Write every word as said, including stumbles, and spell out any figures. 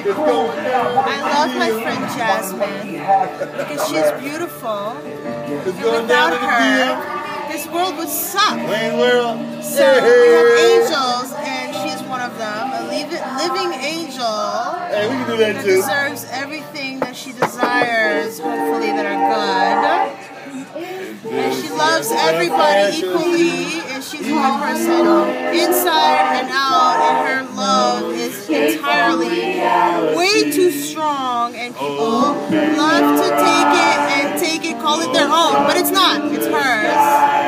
I love my friend Jasmine because she's beautiful. And without her, this world would suck. So we have angels, and she's one of them. A living angel hey, we can do that, that too. deserves everything that she desires, hopefully, that are good. And she loves everybody equally, and she's a good person inside and out, and her love is entirely way too strong, and people love to take it and take it, call it their own, but it's not, it's hers.